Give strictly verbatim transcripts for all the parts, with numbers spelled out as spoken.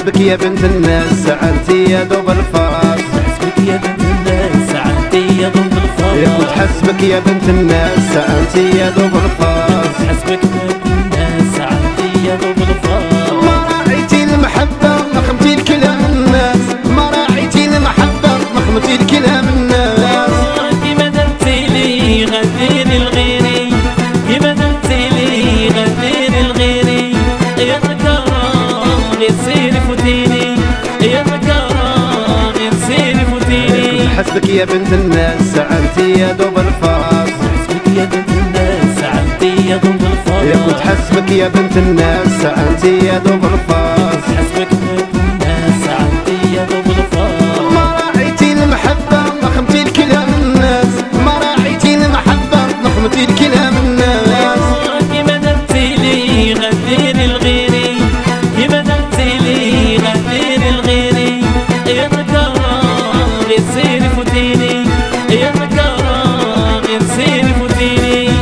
حسبك يا بنت الناس انتي يا دوب الفاس، حسبك يا بنت الناس انتي يا دوب الفاس، يا كنت حسبك يا بنت الناس انتي يا دوب الفاس، حسبك يا بنت الناس انتي يا دوب الفاس. ما راعيتي المحبة ما خمتي الكلام الناس، ما راعيتي المحبة ما خمتي الكلام الناس. كيما درتي لي غديري لغيري، كيما درتي لي غديري لغيري، يا ذكرى غير سيري فوتيني، يا ذكرى غير سيري فوتيني. حسبك يا بنت الناس انتي يا دوب الفاس، حسبك يا بنت الناس انتي يا دوب الفاس، يا كنت حسبك يا بنت الناس انتي يا دوب الفاس، حسبك يا بنت الناس انتي يا دوب الفاس. ما راعيتي المحبة ما خمتي الكلام الناس، ما راعيتي المحبة ما خمتي الكلام الناس. كيما درتي لي غديري لغيري، كيما درتي لي غديري لغيري، يا ذكرى غير سيري فوتيني، يا ذكرى غير سيري فوتيني.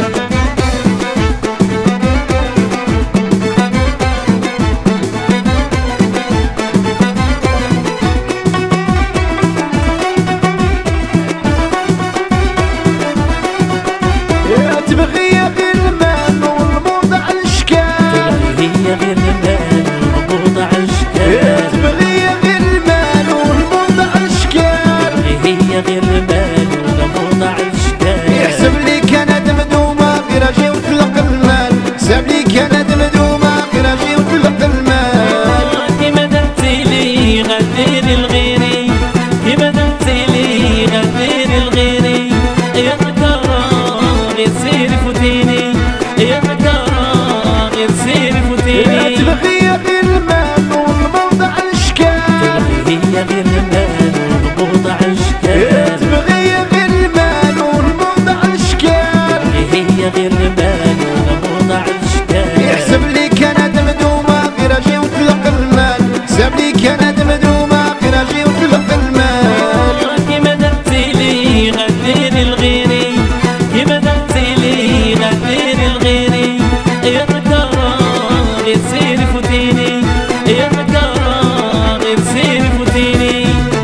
تبغي غير المال والموضة على الاشكال، هي غير المال والموضة على الاشكال، تبغي غير المال والموضة على الاشكال، هي غير المال والموضة على الاشكال. يحسب لي كانت مدومة غير اجي وطلق المال، حسب لي كانت مدومة غير اجي وطلق المال. كيما درتي لي غديري لغيري، كيما درتي لي غديري لغيري، يا ذكرى غير سيري فوتيني، يا ذكرى غير سيري فوتيني. تبغي غير المال والموضة على الاشكال، هي غير المال والموضة على الاشكال، تبغي غير المال والموضة على الاشكال، هي غير المال والموضة على الاشكال. يحسب لي كانت مدومة غير اجي وطلق المال، حسب لي كانت مدومة غير اجي وطلق المال. كيما درتي لي غديري لغيري، كيما درتي لي غديري لغيري، يا ذكرى غير سيري فوتيني، يا ذكرى غير سيري فوتيني.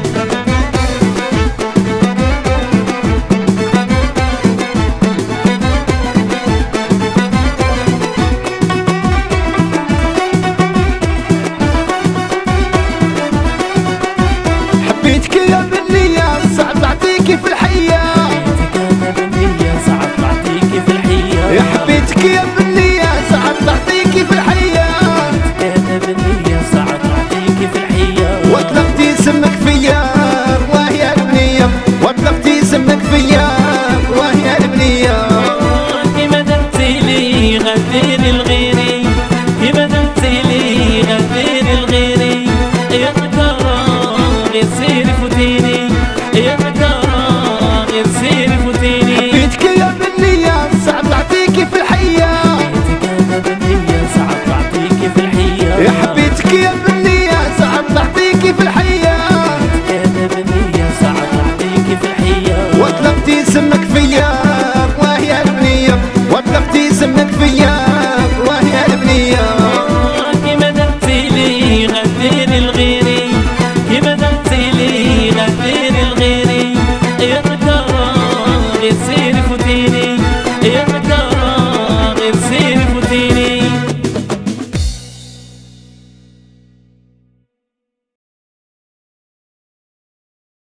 حبيتك يا بنية صعب تعطيكي في الحياة، حبيتك انا بنية صعب تعطيكي في الحياة، يا حبيتك يا بنية صعب تعطيكي في الحياة، انا بنية صعب تعطيكي في الحياة. واطلقتي سمك فيا والله يا البنية، واطلقتي سمك فيا والله يا البنية. كيما درتي لي غديري لغيري، كيما درتي لي غديري لغيري، يا ذكرى غير سيري فوتيني، يا ذكرى غير سيري فوتيني. حبيتك يا بنية صعب تعطيكي في الحياة، حبيتك انا بنية صعب تعطيكي في الحياة، يا حبيتك يا بنية صعب تعطيكي في الحياة، انا بنية صعب تعطيكي في الحياة. واطلقتي سمك فيا والله يا البنية، واطلقتي سمك فيا